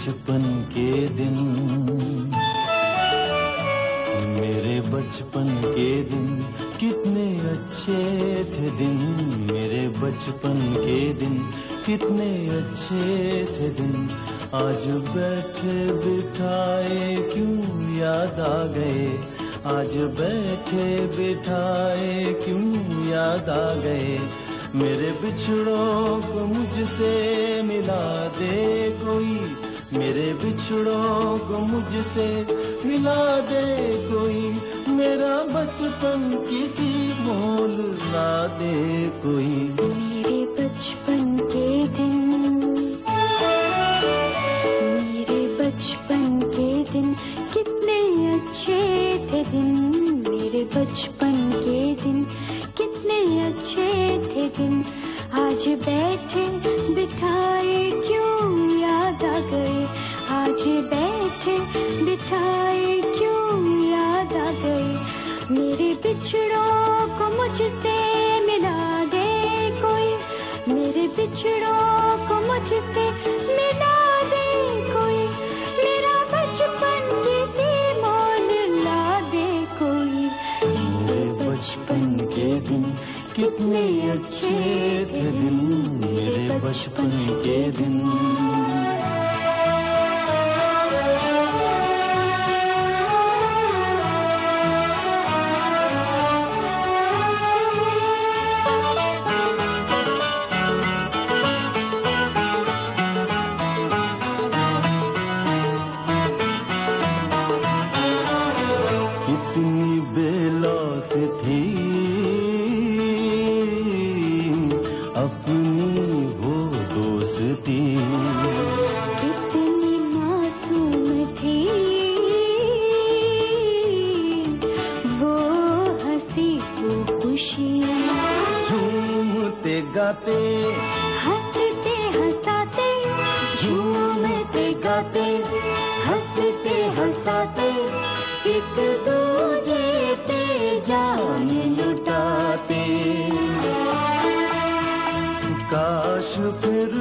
बचपन के दिन, मेरे बचपन के दिन कितने अच्छे थे दिन, मेरे बचपन के दिन कितने अच्छे थे दिन। आज बैठे बिठाए क्यों याद आ गए, आज बैठे बिठाए क्यों याद आ गए। मेरे बिछड़ों को मुझसे मिला दे कोई, मेरे बिछड़ों को मुझसे मिला दे कोई। मेरा बचपन किसी मोल ला दे कोई। मेरे बचपन के दिन, मेरे बचपन के दिन कितने अच्छे थे दिन, मेरे बचपन के दिन कितने अच्छे थे दिन। आज बैठे बिठाए क्यों याद आ गए, आज बैठे बिठाए क्यों याद आ गए। मेरे बिछड़ों को मुझसे मिला दे कोई, मेरे बिछड़ों को मुझसे मिला दे कोई। मेरा बचपन किसी मोल ला दे कोई। मेरे बचपन के दिन कितने अच्छे थे दिन, मेरे बचपन के दिन। कितनी बेलौस थी अपनी वो दोस्ती, कितनी मासूम थी वो हंसी वो खुशी। झूमते गाते हंसते हंसाते, झूमते गाते हंसते हंसाते, एक दूजे पे जान लुटाते। काश फिर